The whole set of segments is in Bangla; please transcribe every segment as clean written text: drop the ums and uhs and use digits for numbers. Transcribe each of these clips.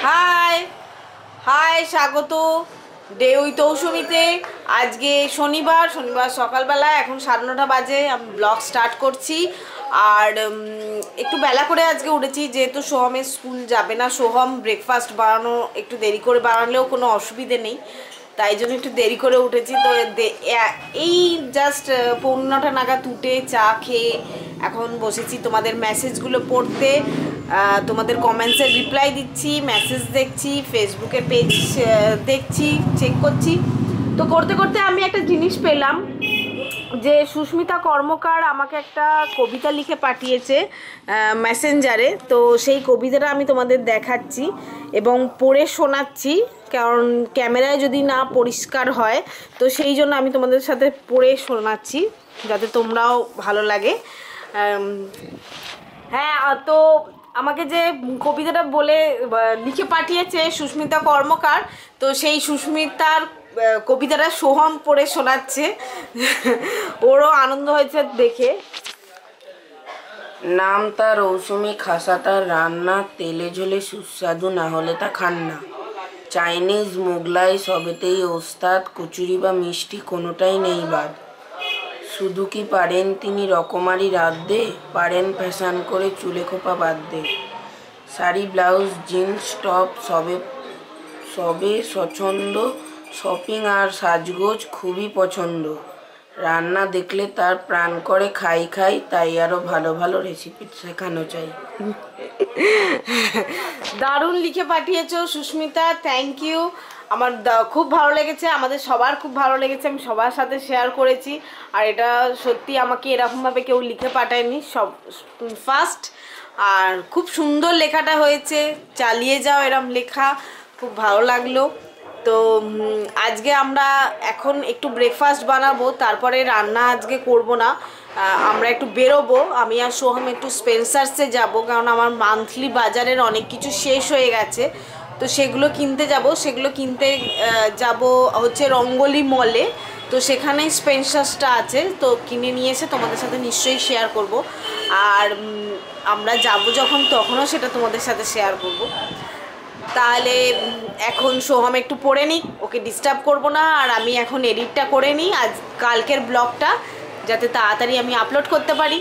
হাই হাই, স্বাগত ডে উইথ ঔসুমিতে। আজকে শনিবার সকালবেলা, এখন 9:30 বাজে। আমি ব্লগ স্টার্ট করছি। আর একটু বেলা করে আজকে উঠেছি, যেহেতু সোহমের স্কুল যাবে না। সোহম ব্রেকফাস্ট বানানো একটু দেরি করে বানালেও কোনো অসুবিধে নেই, তাই জন্য একটু দেরি করে উঠেছি। তো এই জাস্ট 9:15 নাগাদ উঠে চা খেয়ে এখন বসেছি তোমাদের মেসেজগুলো পড়তে, তোমাদের কমেন্টসের রিপ্লাই দিচ্ছি, মেসেজ দেখছি, ফেসবুকের পেজ দেখছি, চেক করছি। তো করতে করতে আমি একটা জিনিস পেলাম যে সুস্মিতা কর্মকার আমাকে একটা কবিতা লিখে পাঠিয়েছে মেসেঞ্জারে। তো সেই কবিতাটা আমি তোমাদের দেখাচ্ছি এবং পড়ে শোনাচ্ছি, কারণ ক্যামেরায় যদি না পরিষ্কার হয়, তো সেই জন্য আমি তোমাদের সাথে পড়ে শোনাচ্ছি যাতে তোমরাও ভালো লাগে। হ্যাঁ, তো আমাকে যে কবিতাটা বলে লিখে পাঠিয়েছে সুস্মিতা কর্মকার, তো সেই সুস্মিতার কবিতাটা সোহম পড়ে শোনাচ্ছে। ওরও আনন্দ হয়েছে দেখে। নাম তার ঔসুমি, খাসা তার রান্না, তেলে ঝোলে সুস্বাদু, না হলে তা খান না। চাইনিজ মোগলাই সবেতেই ওস্তাদ, কচুরি বা মিষ্টি কোনোটাই নেই বাদ। শুধু কি পারেন তিনি রকমারি রাত দে, পারেন ফ্যাশন করে চুলে খোপা বাদ দে। শাড়ি ব্লাউজ জিন্স টপ সবে স্বচ্ছন্দ, শপিং আর সাজগোজ খুবই পছন্দ। রান্না দেখলে তার প্রাণ করে খাই খাই, তাই আরও ভালো ভালো রেসিপি শেখানো চাই। দারুণ লিখে পাঠিয়েছো সুস্মিতা, থ্যাংক ইউ। আমার খুব ভালো লেগেছে, আমাদের সবার খুব ভালো লেগেছে। আমি সবার সাথে শেয়ার করেছি, আর এটা সত্যি আমাকে এরকমভাবে কেউ লিখে পাঠায়নি, সব ফার্স্ট। আর খুব সুন্দর লেখাটা হয়েছে, চালিয়ে যাও এরম লেখা, খুব ভালো লাগলো। তো আজকে আমরা এখন একটু ব্রেকফাস্ট বানাবো, তারপরে রান্না আজকে করব না। আমরা একটু বেরোবো, আমি আর সোহম একটু স্পেন্সার্সে যাব, কারণ আমার মান্থলি বাজারের অনেক কিছু শেষ হয়ে গেছে। তো সেগুলো কিনতে যাব হচ্ছে রঙ্গলি মলে। তো সেখানেই স্পেন্সার্সটা আছে, তো কিনে নিয়ে এসে তোমাদের সাথে নিশ্চয়ই শেয়ার করব। আর আমরা যাব যখন, তখনও সেটা তোমাদের সাথে শেয়ার করব। তাহলে এখন সোহম একটু পড়ে নিই, ওকে ডিস্টার্ব করব না। আর আমি এখন এডিটটা করে নিই আজ কালকের ব্লগটা, যাতে তাড়াতাড়ি আমি আপলোড করতে পারি।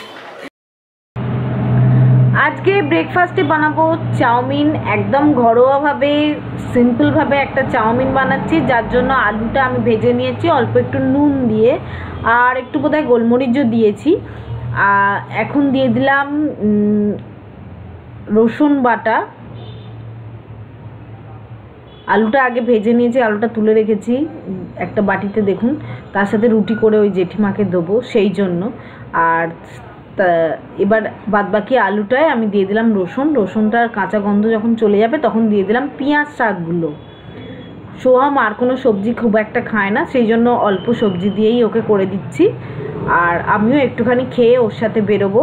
আজকে ব্রেকফাস্টে বানাবো চাউমিন, একদম ঘরোয়াভাবে সিম্পলভাবে একটা চাউমিন বানাচ্ছি, যার জন্য আলুটা আমি ভেজে নিয়েছি অল্প একটু নুন দিয়ে, আর একটু বোধহয় গোলমরিচও দিয়েছি। এখন দিয়ে দিলাম রসুন বাটা। আলুটা আগে ভেজে নিয়েছি, আলুটা তুলে রেখেছি একটা বাটিতে, দেখুন। তার সাথে রুটি করে ওই জেঠিমাকে দেবো, সেই জন্য। আর এবার বাদবাকি আলুটায় আমি দিয়ে দিলাম রসুনটার কাঁচা গন্ধ যখন চলে যাবে, তখন দিয়ে দিলাম পেঁয়াজ শাকগুলো। সোহম আর কোনো সবজি খুব একটা খায় না, সেই জন্য অল্প সবজি দিয়েই ওকে করে দিচ্ছি। আর আমিও একটুখানি খেয়ে ওর সাথে বেরোবো।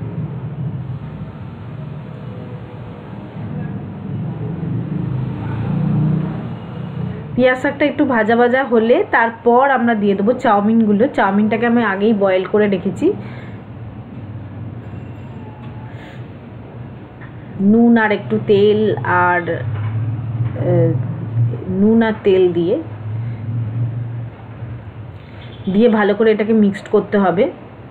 পেঁয়াজ শাকটা একটু ভাজা ভাজা হলে তারপর আমরা দিয়ে দেবো চাউমিনগুলো। চাউমিনটাকে আমি আগেই বয়েল করে রেখেছি, নুন আর একটু তেল আর তেল দিয়ে ভালো করে এটাকে মিক্সড করতে হবে।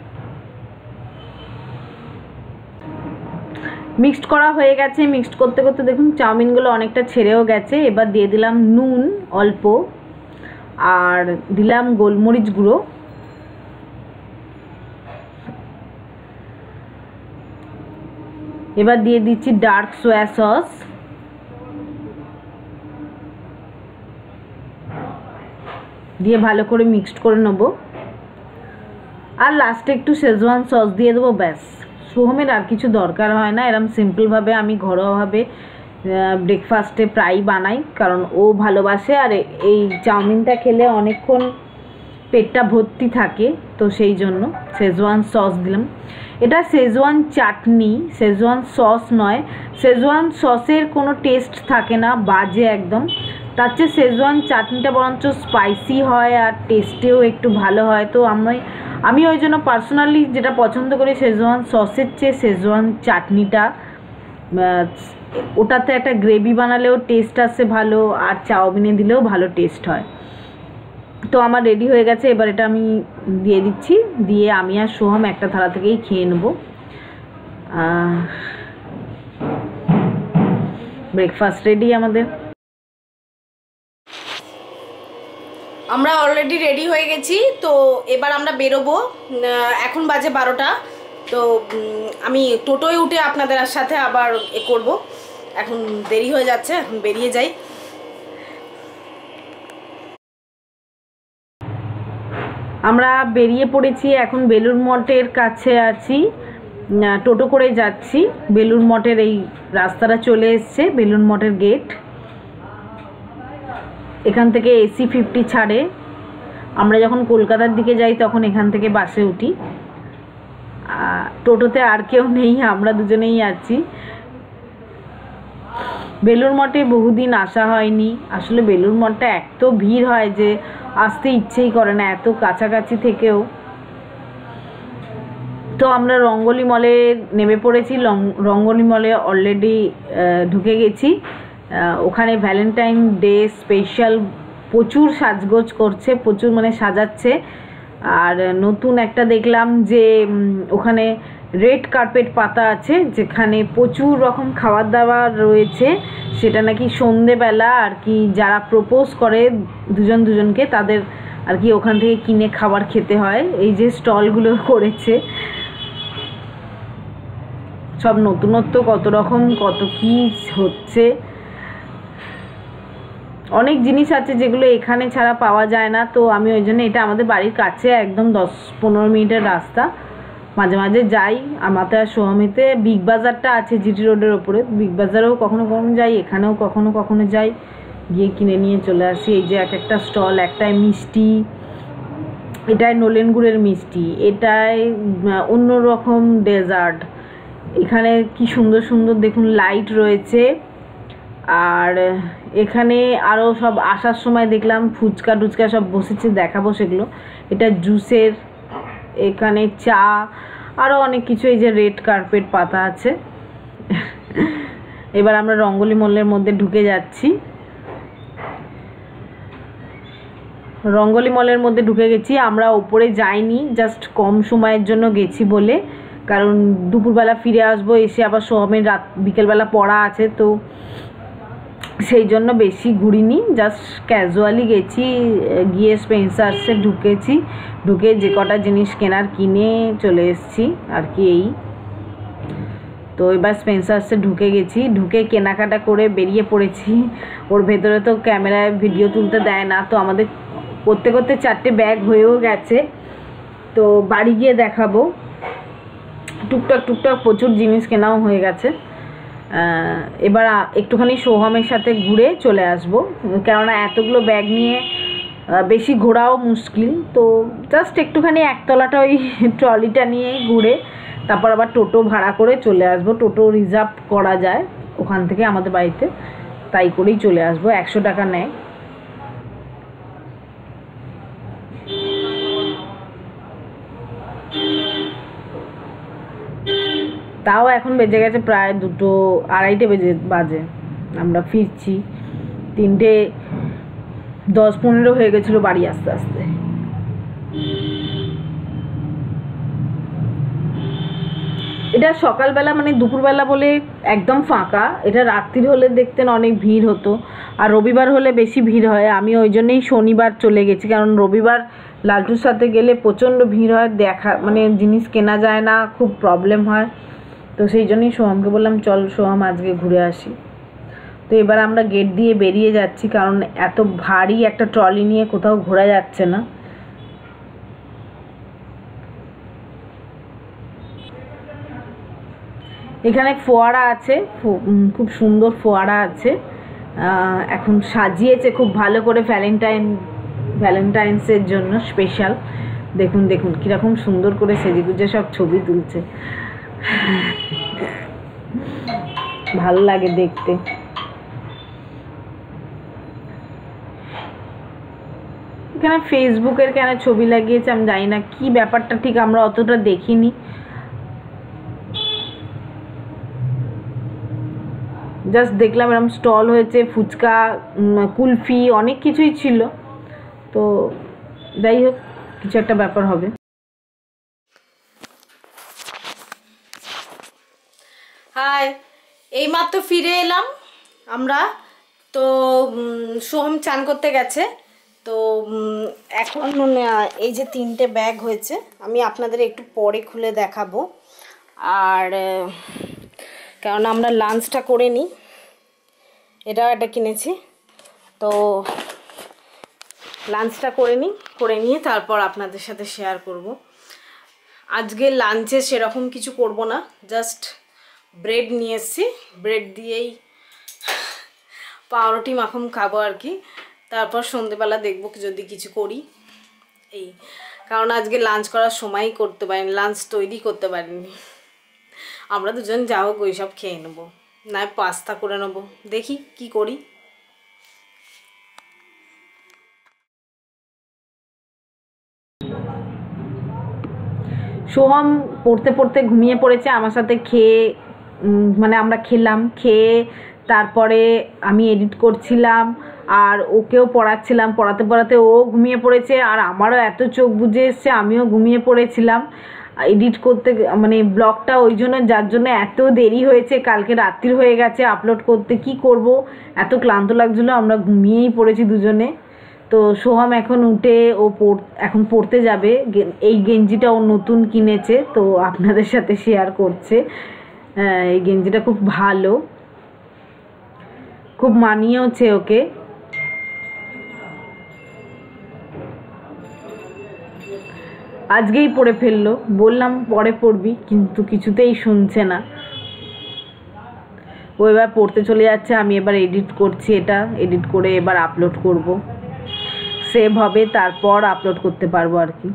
মিক্সড করা হয়ে গেছে। মিক্সড করতে করতে দেখুন চাউমিনগুলো অনেকটা ছেড়েও গেছে। এবার দিয়ে দিলাম নুন অল্প, আর দিলাম গোলমরিচ গুঁড়ো, এবার দিয়ে দিচ্ছি ডার্ক সোয়া সস, দিয়ে ভালো করে মিক্সড করে নেব। আর লাস্টে একটু শেজওয়ান সস দিয়ে দেবো, ব্যাস। সোহমের আর কিছু দরকার হয় না, এরকম সিম্পলভাবে আমি ঘরোয়াভাবে ব্রেকফাস্টে প্রায়ই বানাই, কারণ ও ভালোবাসে। আর এই চাউমিনটা খেলে অনেকক্ষণ পেটটা ভর্তি থাকে, তো সেই জন্য শেজওয়ান সস দিলাম। এটা শেজওয়ান চাটনি, শেজওয়ান সস নয়। শেজওয়ান সসের কোনো টেস্ট থাকে না, বাজে একদম। তার চেয়ে শেজওয়ান চাটনিটা বরঞ্চ স্পাইসি হয় আর টেস্টেও একটু ভালো হয়। তো আমি ওই জন্য পার্সোনালি যেটা পছন্দ করি, শেজওয়ান সসের চেয়ে শেজওয়ান চাটনিটা ওটাতে একটা গ্রেভি বানালেও টেস্ট আসে ভালো, আর চাউমিনে দিলেও ভালো টেস্ট হয়। তো আমার রেডি হয়ে গেছে, এবার এটা আমি দিয়ে দিচ্ছি, দিয়ে আমি আর সোহম একটা থালা থেকেই খেয়ে নেবো। ব্রেকফাস্ট রেডি আমাদের। আমরা অলরেডি রেডি হয়ে গেছি, তো এবার আমরা বেরোবো। এখন বাজে 12টা। তো আমি টোটোয় উঠে আপনাদের সাথে আবার করব, এখন দেরি হয়ে যাচ্ছে, এখন বেরিয়ে যাই। আমরা বেরিয়ে পড়েছি, এখন বেলুড় মঠের কাছে আছি, টোটো করে যাচ্ছি। বেলুড় মঠের এই রাস্তাটা চলে এসছে, বেলুড় মঠের গেট। এখান থেকে AC 50 ছাড়ে। আমরা যখন কলকাতার দিকে যাই তখন এখান থেকে বাসে উঠি। টোটোতে আর কেউ নেই, আমরা দুজনেই আছি। বেলুড় মঠে বহুদিন আসা হয়নি। আসলে বেলুড় মঠটা এত ভিড় হয় যে আসতে ইচ্ছেই করে না, এত কাছাকাছি থেকেও। তো আমরা রঙ্গোলি মলে নেমে পড়েছি। রঙ্গোলি মলে অলরেডি ঢুকে গেছি। ওখানে ভ্যালেন্টাইন ডে স্পেশাল প্রচুর সাজগোজ করছে, প্রচুর মানে সাজাচ্ছে। আর নতুন একটা দেখলাম যে ওখানে রেড কার্পেট পাতা আছে, যেখানে প্রচুর রকম খাবার দাবার রয়েছে। সেটা নাকি সন্ধেবেলা আর কি যারা প্রপোজ করে দুজন দুজনকে, তাদের আর কি ওখান থেকে কিনে খাবার খেতে হয়। এই যে স্টলগুলো করেছে, সব নতুনত্ব, কত রকম কত কি হচ্ছে। অনেক জিনিস আছে যেগুলো এখানে ছাড়া পাওয়া যায় না। তো আমি ওই জন্য, এটা আমাদের বাড়ির কাছে, একদম 10-15 মিনিটের রাস্তা। মাঝে মাঝে যাই। আমাদের সোহামিতে বিগ বাজারটা আছে জিটি রোডের ওপরে, বিগ বাজারেও কখনো কখনো যাই, এখানেও কখনো কখনো যাই, গিয়ে কিনে নিয়ে চলে আসি। এই যে এক একটা স্টল, একটাই মিষ্টি, এটাই নলেন গুড়ের মিষ্টি, এটাই অন্য রকম ডেজার্ট। এখানে কি সুন্দর সুন্দর দেখুন লাইট রয়েছে। আর এখানে আরও সব আসার সময় দেখলাম ফুচকা টুচকা সব বসেছে, দেখাবো সেগুলো। এটা জুসের, এখানে চা, আরও অনেক কিছু। এই যে রেড কার্পেট পাতা আছে। এবার আমরা রঙ্গোলি মলের মধ্যে ঢুকে যাচ্ছি। রঙ্গোলি মলের মধ্যে ঢুকে গেছি। আমরা ওপরে যাইনি, জাস্ট কম সময়ের জন্য গেছি বলে, কারণ দুপুরবেলা ফিরে আসবো, এসে আবার সোহামের বিকেলবেলা পড়া আছে, তো সেই জন্য বেশি ঘুরিনি, জাস্ট ক্যাজুয়ালি গেছি। গিয়ে স্পেন্সার্সে ঢুকেছি, ঢুকে যে কটা জিনিস কেনার কিনে চলে এসেছি আর কি। এই তো এবার স্পেন্সার্সে ঢুকে গেছি, ঢুকে কেনাকাটা করে বেরিয়ে পড়েছি। ওর ভেতরে তো ক্যামেরায় ভিডিও তুলতে দেয় না, তো আমাদের করতে করতে 4টে ব্যাগ হয়েও গেছে। তো বাড়ি গিয়ে দেখাবো। টুকটাক টুকটাক প্রচুর জিনিস কেনাও হয়ে গেছে। এবার একটুখানি সোহামের সাথে ঘুরে চলে আসবো, কেননা এতগুলো ব্যাগ নিয়ে বেশি ঘোরাও মুশকিল। তো জাস্ট একটুখানি একতলাটা ওই ট্রলিটা নিয়েই ঘুরে তারপর আবার টোটো ভাড়া করে চলে আসবো। টোটো রিজার্ভ করা যায় ওখান থেকে আমাদের বাড়িতে, তাই করেই চলে আসবো। 100 টাকা নেয়। তাও এখন বেজে গেছে প্রায় 2টো 2:30 বাজে। আমরা ফিরছি 3:10-15 হয়ে গেছিলো বাড়ি আসতে আসতে। এটা সকালবেলা মানে দুপুরবেলা বলে একদম ফাঁকা, এটা রাত্রির হলে দেখতেন অনেক ভিড় হতো, আর রবিবার হলে বেশি ভিড় হয়। আমি ওই জন্যই শনিবার চলে গেছি, কারণ রবিবার লালটুর সাথে গেলে প্রচণ্ড ভিড় হয়, দেখা মানে জিনিস কেনা যায় না, খুব প্রবলেম হয়। তো সেই জন্যই সোহামকে বললাম চল সোহাম আজকে ঘুরে আসি। তো এবার আমরা গেট দিয়ে বেরিয়ে যাচ্ছি, কারণ এত ভারী একটা ট্রলি নিয়ে কোথাও ঘোরা যাচ্ছে না। এখানে ফোয়ারা আছে, খুব সুন্দর ফোয়ারা আছে। এখন সাজিয়েছে খুব ভালো করে ভ্যালেন্টাইন্সের জন্য স্পেশাল। দেখুন দেখুন কীরকম সুন্দর করে সেজেগুজে সব ছবি তুলছে, ভালো লাগে দেখতে। এখানে ফেসবুকের কেন ছবি লাগিয়েছে আমি জানি না, কি ব্যাপারটা ঠিক আমরা অতটা দেখিনি। জাস্ট দেখলাম এরকম স্টল হয়েছে, ফুচকা, কুলফি, অনেক কিছুই ছিল। তো যাই হোক, কিছু একটা ব্যাপার হবে। হাই, এইমাত্র ফিরে এলাম আমরা। তো সোহম চান করতে গেছে। তো এখন এই যে 3টে ব্যাগ হয়েছে, আমি আপনাদের একটু পরে খুলে দেখাবো। আর কারণ আমরা লাঞ্চটা করে নিই, এটাও একটা কিনেছি। তো লাঞ্চটা করে নিয়ে তারপর আপনাদের সাথে শেয়ার করব। আজকে লাঞ্চে সেরকম কিছু করব না, জাস্ট ব্রেড নিয়ে এসেছি, ব্রেড দিয়েই পাউরুটি মাখন খাবো আর কি। তারপর সন্ধেবেলা দেখবো যদি কিছু করি, এই কারণ আজকে লাঞ্চ করার সময়ই করতে পারিনি, লাঞ্চ তৈরি করতে পারিনি। আমরা দুজন যা হোক ওই সব খেয়ে নেবো, নয় পাস্তা করে নেবো, দেখি কি করি। সোহম পড়তে পড়তে ঘুমিয়ে পড়েছে আমার সাথে খেয়ে, মানে আমরা খেলাম, খেয়ে তারপরে আমি এডিট করছিলাম আর ওকেও পড়াচ্ছিলাম, পড়াতে পড়াতে ও ঘুমিয়ে পড়েছে আর আমারও এত চোখ বুজে এসছে, আমিও ঘুমিয়ে পড়েছিলাম এডিট করতে, মানে ব্লগটা ওই জন্য, যার জন্য এত দেরি হয়েছে, কালকে রাত্রি হয়ে গেছে আপলোড করতে। কি করব, এত ক্লান্ত লাগছিলো, আমরা ঘুমিয়েই পড়েছি দুজনে। তো সোহাম এখন উঠে ও এখন পড়তে যাবে। এই গেঞ্জিটা ও নতুন কিনেছে, তো আপনাদের সাথে শেয়ার করছে। এই গেঞ্জিটা খুব ভালো, খুব মানিয়েওছে ওকে। আজকেই পড়ে ফেললো, বললাম পরে পড়বি, কিন্তু কিছুতেই শুনছে না। ও এবার পড়তে চলে যাচ্ছে, আমি এবার এডিট করছি, এটা এডিট করে এবার আপলোড করব, সেভ হবে, তারপর আপলোড করতে পারবো আর কি।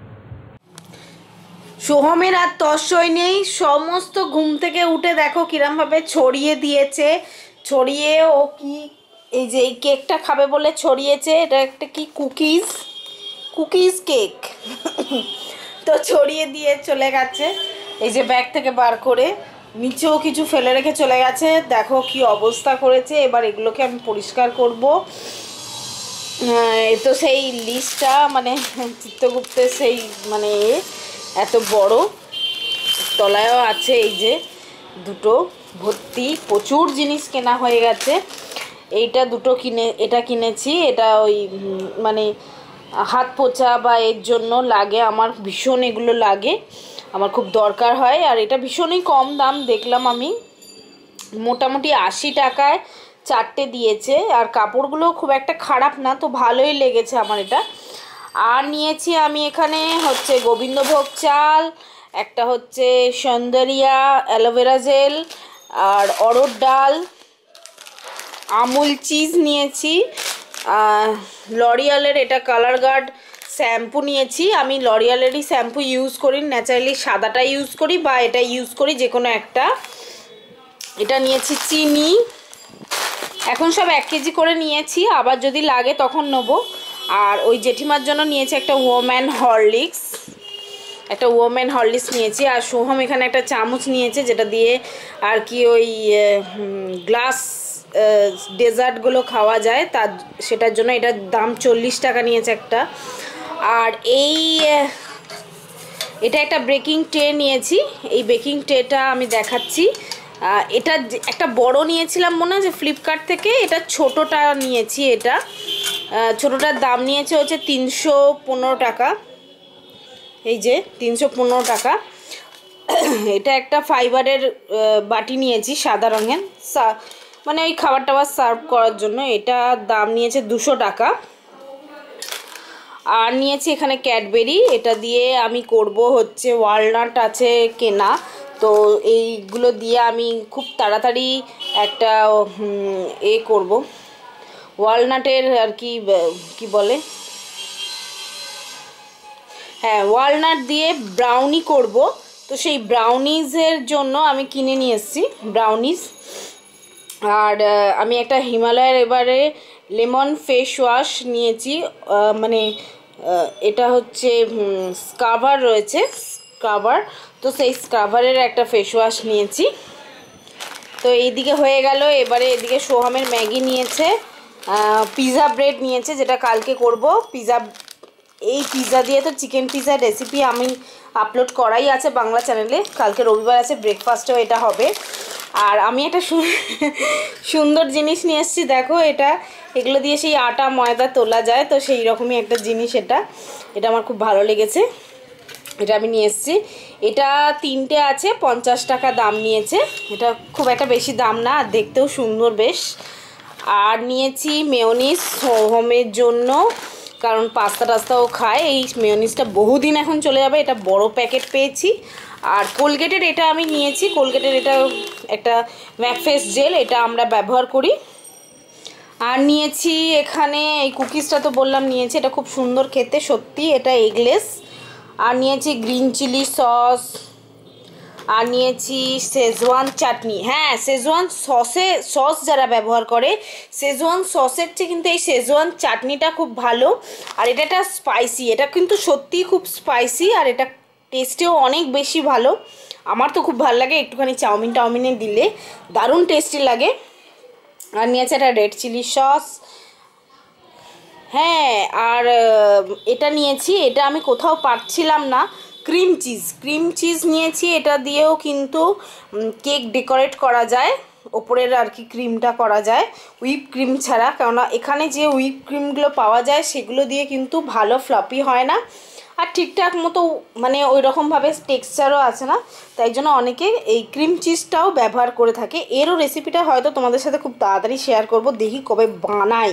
সোহমের আর তস্যই নেই, সমস্ত ঘুম থেকে উঠে দেখো কিরমভাবে ছড়িয়ে দিয়েছে। ছড়িয়ে ও কি, এই যে এই কেকটা খাবে বলে ছড়িয়েছে, এটা একটা কি কুকিজ কেক তো ছড়িয়ে দিয়ে চলে গেছে। এই যে ব্যাগ থেকে বার করে নিচেও কিছু ফেলে রেখে চলে গেছে, দেখো কি অবস্থা করেছে। এবার এগুলোকে আমি পরিষ্কার করব। তো সেই লিস্টটা মানে চিত্রগুপ্তের সেই মানে এত বড়, তলায়ও আছে এই যে দুটো ভর্তি, প্রচুর জিনিস কেনা হয়ে গেছে। এইটা দুটো এটা কিনেছি, এটা ওই মানে হাত পোছা বা এর জন্য লাগে, আমার ভীষণ এগুলো লাগে, আমার খুব দরকার হয়। আর এটা ভীষণই কম দাম, দেখলাম আমি মোটামুটি 80 টাকায় 4টে দিয়েছে, আর কাপড়গুলো খুব একটা খারাপ না, তো ভালোই লেগেছে আমার এটা। আর নিয়েছি আমি এখানে হচ্ছে গোবিন্দভোগ চাল, একটা হচ্ছে সৌন্দর্যা অ্যালোভেরা জেল, আর অড়হর ডাল, আমুল চিজ নিয়েছি, লরিয়ালের এটা কালার গার্ড শ্যাম্পু নিয়েছি। আমি লরিয়ালেরই শ্যাম্পু ইউজ করি, ন্যাচারালি সাদাটা ইউজ করি বা এটা ইউজ করি, যে কোনো একটা। এটা নিয়েছি চিনি, এখন সব 1 কেজি করে নিয়েছি, আবার যদি লাগে তখন নেবো। আর ওই জেঠিমার জন্য নিয়েছি একটা ওমেন হরলিক্স নিয়েছি। আর সোহম এখানে একটা চামচ নিয়েছে, যেটা দিয়ে আর কি ওই গ্লাস ডেজার্টগুলো খাওয়া যায়, সেটার জন্য এটার দাম 40 টাকা নিয়েছে একটা। আর এটা একটা বেকিং ট্রে নিয়েছি, এই বেকিং ট্রেটা আমি দেখাচ্ছি। এটা একটা বড় নিয়েছিলাম মনে হয় যে ফ্লিপকার্ট থেকে, এটা ছোটোটা নিয়েছি। এটা ছোটোটার দাম নিয়েছে হচ্ছে 315 টাকা, এই যে 315 টাকা। এটা একটা ফাইবারের বাটি নিয়েছি সাদা রঙের, মানে ওই খাবার টাবার সার্ভ করার জন্য। এটা দাম নিয়েছে 200 টাকা। আর নিয়েছি এখানে ক্যাডবেরি, এটা দিয়ে আমি করব হচ্ছে ওয়ালনাট আছে কেনা, তো এইগুলো দিয়ে আমি খুব তাড়াতাড়ি একটা করব, ওয়ালনাটের আর কি কি বলে, হ্যাঁ ওয়ালনাট দিয়ে ব্রাউনি করব। তো সেই ব্রাউনিজের জন্য আমি কিনে নিয়ে এসেছি ব্রাউনিজ। আর আমি একটা হিমালয়ের এবারে লেমন ফেস ওয়াশ নিয়েছি, মানে এটা হচ্ছে স্ক্রাবার রয়েছে, স্ক্রাবার, তো সেই স্ক্রাবারের একটা ফেস ওয়াশ নিয়েছি। তো এইদিকে হয়ে গেল। এবারে এদিকে সোহামের ম্যাগি নিয়েছে, পিৎজা ব্রেড নিয়েছে যেটা কালকে করব পিৎজা। এই পিৎজা দিয়ে তো চিকেন পিৎজা রেসিপি আমি আপলোড করাই আছে বাংলা চ্যানেলে, কালকে রবিবার আছে, ব্রেকফাস্টেও এটা হবে। আর আমি একটা সুন্দর জিনিস নিয়ে এসেছি, দেখো এটা, এগুলো দিয়ে সেই আটা ময়দা তোলা যায়, তো সেই রকমই একটা জিনিস এটা। এটা আমার খুব ভালো লেগেছে, এটা আমি নিয়ে এসেছি। এটা 3টে আছে, 50 টাকা দাম নিয়েছে। এটা খুব একটা বেশি দাম না, আর দেখতেও সুন্দর বেশ। আর নিয়েছি মেয়োনিজ হোমের জন্য, কারণ পাস্তা টাস্তাও খায়, এই মেয়োনিজটা বহুদিন এখন চলে যাবে। এটা বড় প্যাকেট পেয়েছি। আর কোলগেটের এটা আমি নিয়েছি, কোলগেটের এটা একটা ম্যাকফেস জেল, এটা আমরা ব্যবহার করি। আর নিয়েছি এখানে এই কুকিজটা তো বললাম নিয়েছি, এটা খুব সুন্দর খেতে সত্যি, এটা এগলেস। আর নিয়েছি গ্রিন চিলি সস, আর নিয়েছি শেজওয়ান চাটনি। হ্যাঁ, শেজওয়ান সস যারা ব্যবহার করে, শেজওয়ান সসের চেয়ে কিন্তু এই শেজওয়ান চাটনিটা খুব ভালো। আর এটা স্পাইসি, এটা কিন্তু সত্যিই খুব স্পাইসি, আর এটা টেস্টেও অনেক বেশি ভালো। আমার তো খুব ভালো লাগে, একটুখানি চাউমিনে দিলে দারুণ টেস্টি লাগে। আর নিয়েছে একটা রেড চিলি সস। হ্যাঁ, আর এটা নিয়েছি, এটা আমি কোথাও পাচ্ছিলাম না, ক্রিম চিজ নিয়েছি। এটা দিয়েও কিন্তু কেক ডেকোরেট করা যায়, ওপরের আর কি ক্রিমটা করা যায় হুইপ ক্রিম ছাড়া, কেননা এখানে যে হুইপ ক্রিমগুলো পাওয়া যায় সেগুলো দিয়ে কিন্তু ভালো ফ্লাপি হয় না, আর ঠিকঠাক মতো মানে ওই রকমভাবে টেক্সচারও আছে না, তাই জন্য অনেকে এই ক্রিম চিজটাও ব্যবহার করে থাকে। এরও রেসিপিটা হয়তো তোমাদের সাথে খুব তাড়াতাড়ি শেয়ার করব, দেখি কবে বানাই।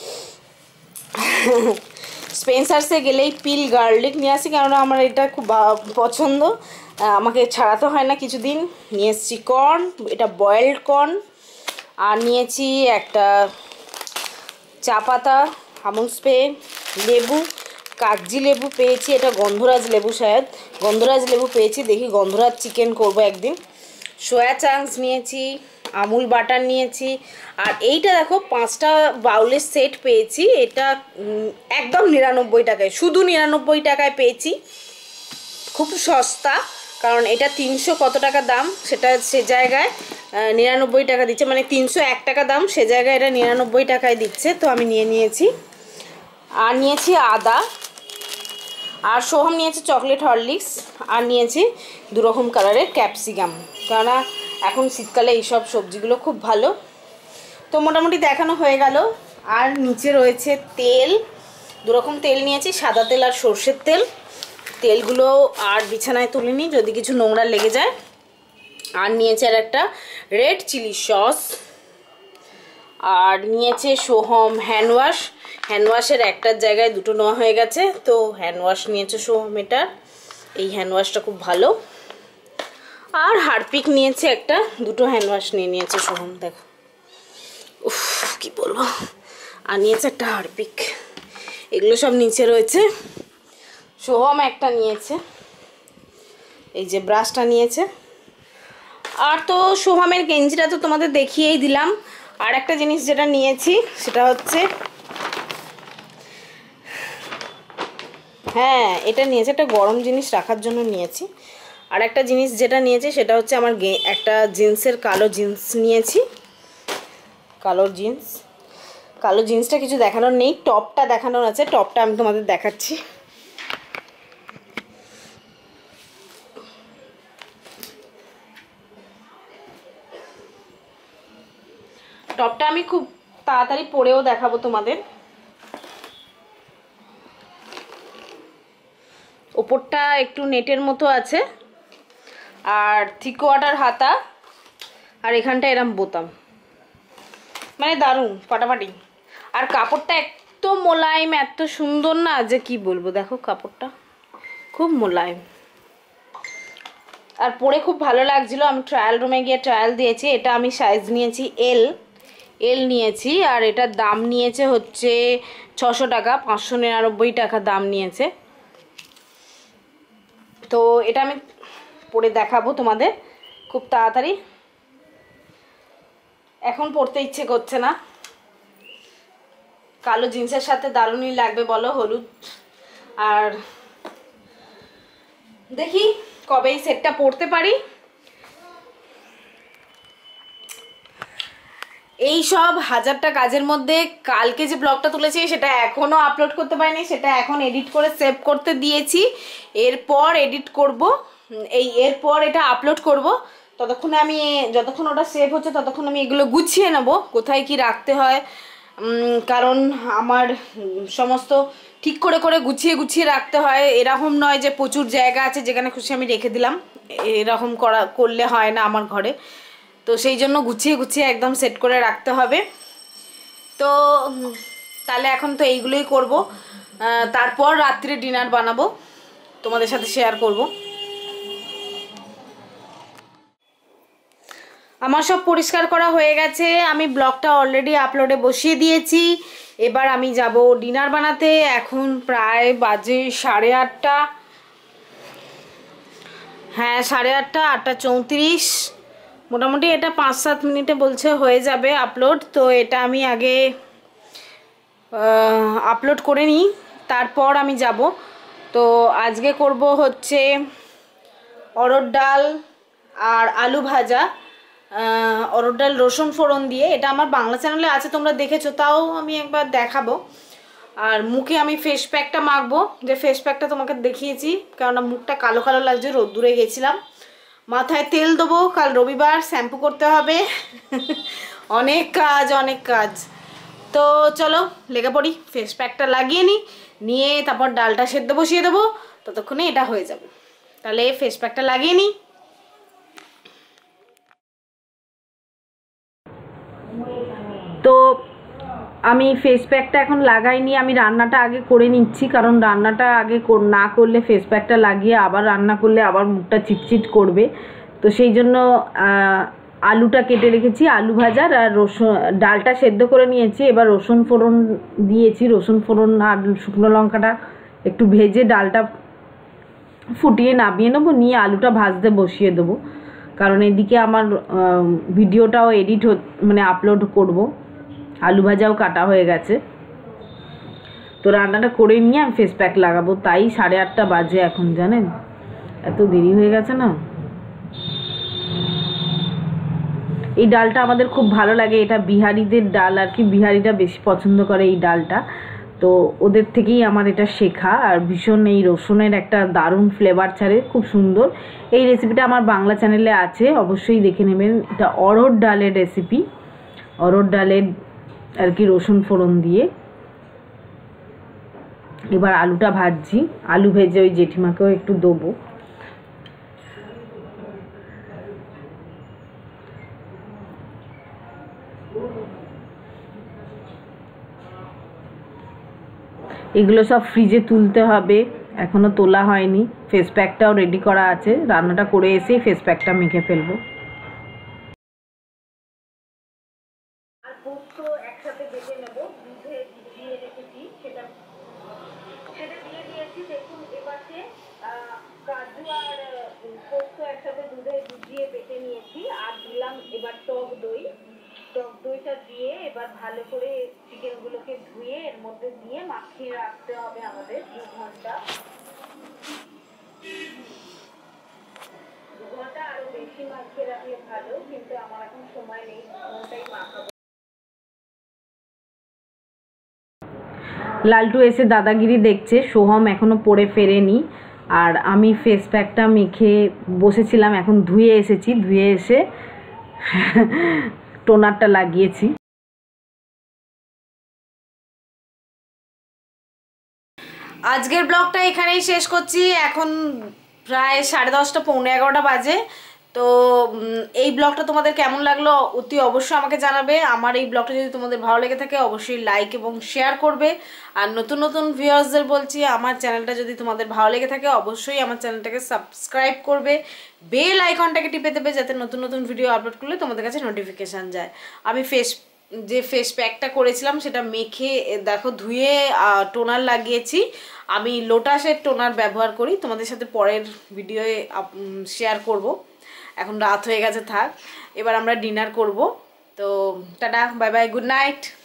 স্পেন্সার্সে গেলেই পিল গার্লিক নিয়ে আসি, কেননা আমার এটা খুব পছন্দ, আমাকে ছাড়াতে হয় না কিছুদিন। নিয়ে এসেছি কর্ন, এটা বয়েলড কর্ন। আর নিয়েছি একটা চা পাতা, আমুল স্প্রে, লেবু, কাগজি লেবু পেয়েছি, এটা গন্ধরাজ লেবু, শায়দ গন্ধরাজ লেবু পেয়েছি, দেখি গন্ধরাজ চিকেন করবো একদিন। সোয়া চাংস নিয়েছি, আমুল বাটার নিয়েছি। আর এইটা দেখো 5টা বাউলের সেট পেয়েছি, এটা একদম 99 টাকায়, শুধু 99 টাকায় পেয়েছি, খুব সস্তা। কারণ এটা 300 কত টাকা দাম, সেটা সে জায়গায় 99 টাকা দিচ্ছে, মানে 301 টাকা দাম, সে জায়গায় এটা 99 টাকায় দিচ্ছে, তো আমি নিয়েছি। আর নিয়েছি আদা, আর সোহম নিয়েছে চকলেট হরলিক্স, আর নিয়েছি 2 রকম কালারের ক্যাপসিকাম, কেননা এখন শীতকালে এইসব সবজিগুলো খুব ভালো। তো মোটামুটি দেখানো হয়ে গেল। আর নিচে রয়েছে তেল, 2 রকম তেল নিয়েছি, সাদা তেল আর সর্ষের তেল। তেলগুলো আর বিছানায় তুলিনি, যদি কিছু নোংরা লেগে যায়। আর নিয়েছে আর একটা রেড চিলি সস। আর নিয়েছে সোহম হ্যান্ডওয়াশের একটার জায়গায় 2টো নেওয়া হয়ে গেছে, তো হ্যান্ডওয়াশ নিয়েছে সোহম, এটা এই হ্যান্ডওয়াশটা খুব ভালো। আর হারপিক নিয়েছে একটা, 2টো হ্যান্ডওয়াশ নিয়েছে সোহম, দেখো উফ কি বলবো। আর নিয়েছে একটা হারপিক, এগুলো সব নিচে রয়েছে। সোহম একটা নিয়েছে, এই যে ব্রাশটা নিয়েছে। আর তো সোহমের গেঞ্জিটা তো তোমাদের দেখিয়েই দিলাম। আর একটা জিনিস যেটা নিয়েছি সেটা হচ্ছে, হ্যাঁ এটা নিয়েছে, একটা গরম জিনিস রাখার জন্য নিয়েছি। আর একটা জিনিস যেটা নিয়েছি সেটা হচ্ছে আমার একটা জিন্সের কালো জিন্স নিয়েছি, কালো জিন্সটা কিছু দেখানোর নেই, টপটা দেখানোর আছে, টপটা আমি তোমাদের দেখাচ্ছি। টপটা আমি খুব তাড়াতাড়ি পরেও দেখাবো তোমাদের। ওপরটা একটু নেটের মতো আছে, আর 3 কোয়ার্টার হাতা, আর এখানটা এরম বোতাম, মানে দারুণ ফাটাফাটি। আর কাপড়টা এত মোলায়েম, এত সুন্দর না যে কি বলবো, দেখো কাপড়টা খুব মোলায়েম, আর পরে খুব ভালো লাগছিল। আমি ট্রায়াল রুমে গিয়ে ট্রায়াল দিয়েছি, এটা আমি সাইজ নিয়েছি এল নিয়েছি, আর এটার দাম নিয়েছে হচ্ছে 600 টাকা, 599 টাকা দাম নিয়েছে। তো এটা আমি পরে দেখাবো তোমাদের খুব তাড়াতাড়ি, এখন পরতে ইচ্ছে করছে না। কালো জিন্সের সাথে দারুণই লাগবে বলো, হলুদ। আর দেখি কবে এই সেটটা পরতে পারি। এই সব হাজারটা কাজের মধ্যে কালকে যে ব্লগটা তুলেছি সেটা এখনও আপলোড করতে পারিনি, সেটা এখন এডিট করে সেভ করতে দিয়েছি, এরপর এডিট করব, এরপর এটা আপলোড করব। ততক্ষণে আমি, যতক্ষণ ওটা সেভ হচ্ছে ততক্ষণ আমি এগুলো গুছিয়ে নেব কোথায় কি রাখতে হয়, কারণ আমার সমস্ত ঠিক করে করে গুছিয়ে গুছিয়ে রাখতে হয়। এরকম নয় যে প্রচুর জায়গা আছে যেখানে খুশি আমি রেখে দিলাম, এরকম করলে হয় না আমার ঘরে। তো সেই জন্য গুছিয়ে গুছিয়ে একদম সেট করে রাখতে হবে। তো তাহলে এখন তো এইগুলোই করব, তারপর রাত্রে ডিনার বানাবো, তোমাদের সাথে শেয়ার করব। আমার সব পরিষ্কার করা হয়ে গেছে, আমি ব্লগটা অলরেডি আপলোডে বসিয়ে দিয়েছি। এবার আমি যাব ডিনার বানাতে। এখন প্রায় বাজে 8:30, হ্যাঁ 8:30, 8:34, মোটামুটি এটা 5-7 মিনিটে বলছে হয়ে যাবে আপলোড। তো এটা আমি আগে আপলোড করে নিই, তারপর আমি যাব। তো আজকে করব হচ্ছে অরহর ডাল আর আলু ভাজা, অরহর ডাল রসুন ফোড়ন দিয়ে। এটা আমার বাংলা চ্যানেলে আছে, তোমরা দেখেছো, তাও আমি একবার দেখাবো। আর মুখে আমি ফেস প্যাকটা মাখবো, যে ফেস প্যাকটা তোমাকে দেখিয়েছি, কেননা মুখটা কালো কালো লাগছে, রোদ্দুরে গেছিলাম। মাথায় তেল দেবো, কাল রবিবার, শ্যাম্পু করতে হবে অনেক কাজ অনেক কাজ। তো চলো লেগে পড়ি, ফেস প্যাকটা লাগিয়ে নিয়ে তারপর ডালটা সেদ্ধ বসিয়ে দেবো, ততক্ষণে এটা হয়ে যাবে। তাহলে ফেস প্যাকটা লাগিয়ে নিই। তো আমি ফেস প্যাকটা এখন লাগাইনি, আমি রান্নাটা আগে করে নিচ্ছি, কারণ রান্নাটা আগে না করলে ফেস প্যাকটা লাগিয়ে আবার রান্না করলে আবার মুখটা চিটচিট করবে। তো সেই জন্য আলুটা কেটে রেখেছি, আলু ভাজার, আর রসুন, ডালটা সেদ্ধ করে নিয়েছি। এবার রসুন ফোড়ন দিয়েছি, রসুন ফোড়ন আর শুকনো লঙ্কাটা একটু ভেজে ডালটা ফুটিয়ে নামিয়ে নেবো, নিয়ে আলুটা ভাজতে বসিয়ে দেবো, কারণ এদিকে আমার ভিডিওটাও এডিট মানে আপলোড করব। আলু ভাজাও কাটা হয়ে গেছে। তো রান্নাটা করে নিয়ে আমি ফেস প্যাক লাগাবো, তাই 8:30 বাজে এখন, জানেন, এত দেরি হয়ে গেছে না। এই ডালটা আমাদের খুব ভালো লাগে, এটা বিহারিদের ডাল আর কি, বিহারিরা বেশি পছন্দ করে এই ডালটা, তো ওদের থেকেই আমার এটা শেখা। আর ভীষণ এই রসুনের একটা দারুণ ফ্লেভার ছাড়ে, খুব সুন্দর। এই রেসিপিটা আমার বাংলা চ্যানেলে আছে, অবশ্যই দেখে নেবেন। এটা অরহর ডালের রেসিপি, অরহর ডালের আর কি রসুন ফোড়ন দিয়ে। এবার আলুটা ভাজছি, আলু ভেজে ওই জেঠিমাকেও একটু দেবো। এগুলো সব ফ্রিজে তুলতে হবে, এখনো তোলা হয়নি। ফেস প্যাকটাও রেডি করা আছে, রান্নাটা করে এসেই ফেস প্যাকটা মেখে ফেলবো। একসাথে বেটে নেব, দুধে দিয়ে রেখেছি, সেটা দিয়ে দিয়েছি। দেখুন এবারে কাজু আর পোস্ত একসাথে দুধে ভিজিয়ে বেটে নিয়েছি, আর দিলাম এবার টক দই। টক দইটা দিয়ে এবার ভালো করে চিকেনগুলোকে ধুয়ে এর মধ্যে দিয়ে মাখিয়ে রাখতে হবে আমাদের 2 ঘন্টা। 2 ঘন্টা আরো বেশি মাখিয়ে রাখলে ভালো, কিন্তু আমার এখন সময় নেই, 2 ঘন্টাই মাখাবো। লালটু এসে দাদাগিরি দেখছে, সোহম এখনো পড়ে ফেরেনি, আর আমি ফেস প্যাকটা মেখে বসেছিলাম, এখন ধুয়ে এসেছি, ধুয়ে এসে টোনারটা লাগিয়েছি। আজকের ব্লগটা এখানেই শেষ করছি, এখন প্রায় 10:30, 11:45 বাজে। তো এই ব্লগটা তোমাদের কেমন লাগলো অতি অবশ্যই আমাকে জানাবে। আমার এই ব্লগটা যদি তোমাদের ভালো লেগে থাকে অবশ্যই লাইক এবং শেয়ার করবে। আর নতুন নতুন ভিউয়ার্সদের বলছি, আমার চ্যানেলটা যদি তোমাদের ভালো লেগে থাকে অবশ্যই আমার চ্যানেলটাকে সাবস্ক্রাইব করবে, বেল আইকনটাকে টিপে দেবে, যাতে নতুন নতুন ভিডিও আপলোড করলে তোমাদের কাছে নোটিফিকেশান যায়। আমি যে ফেস প্যাকটা করেছিলাম সেটা মেখে দেখো ধুয়ে টোনার লাগিয়েছি। আমি লোটাসের টোনার ব্যবহার করি, তোমাদের সাথে পরের ভিডিওয়ে শেয়ার করব। এখন রাত হয়ে গেছে, থাক, এবার আমরা ডিনার করব। তো tata, bye bye, good night.